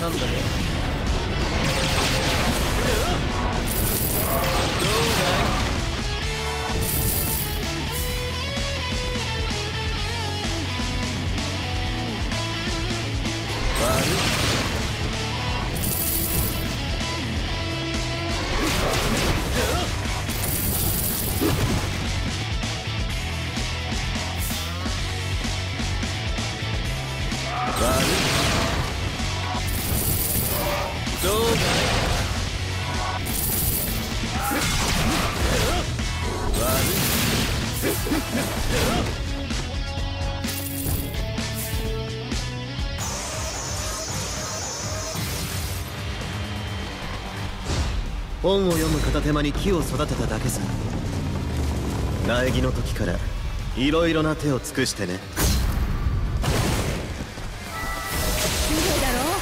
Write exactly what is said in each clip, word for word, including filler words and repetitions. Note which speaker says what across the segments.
Speaker 1: 挟んだね。どうだい？悪い。どうだい？悪い。本を読む片手間に木を育てただけさ。苗木の時からいろいろな手を尽くしてね。
Speaker 2: 綺麗だろ。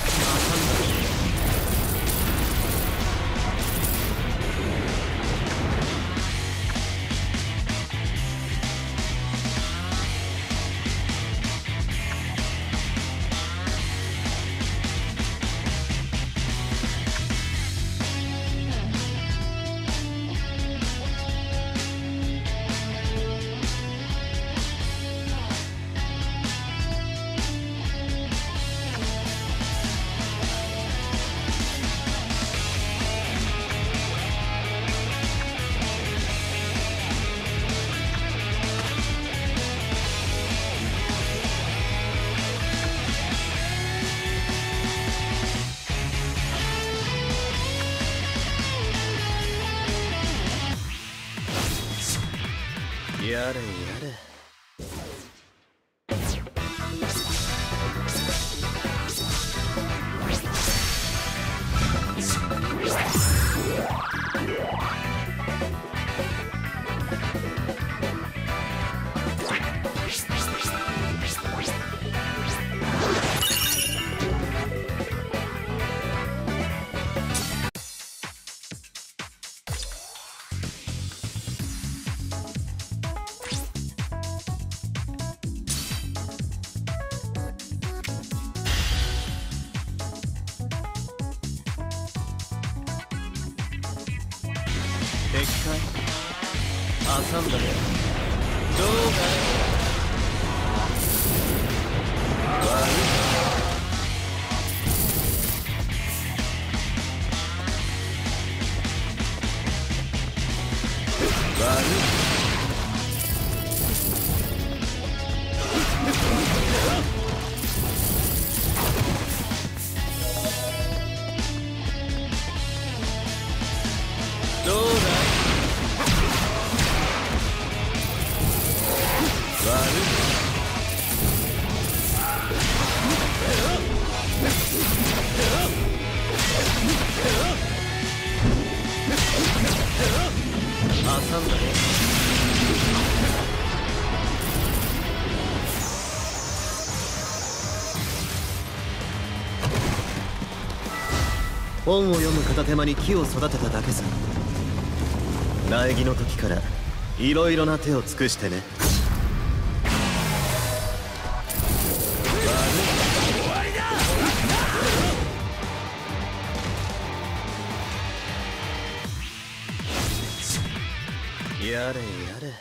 Speaker 2: やれやれ。でっかい挟んだね。どうだい？悪い。悪い。どうだい？悪い。挟んだね。本を読む片手間に木を育てただけさ。苗木の時からいろいろな手を尽くしてね。やれやれ。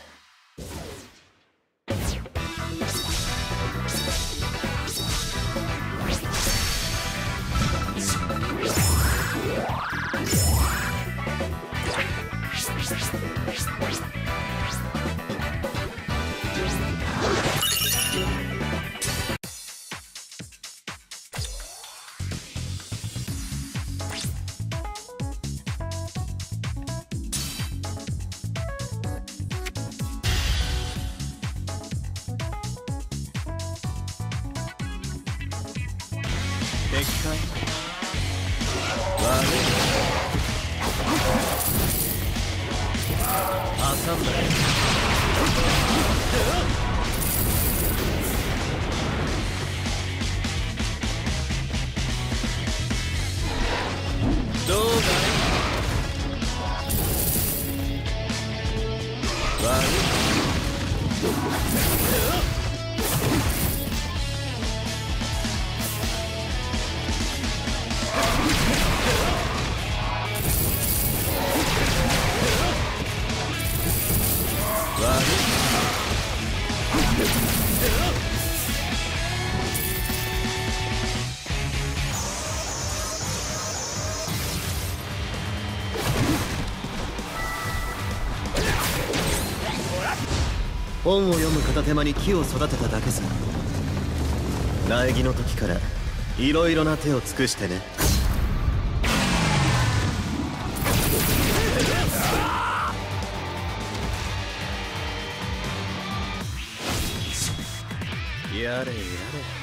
Speaker 2: でっかい悪い。挟んだね。どうだい？悪い。
Speaker 1: 本を読む片手間に木を育てただけさ。苗木の時からいろいろな手を尽くしてね。やれやれ。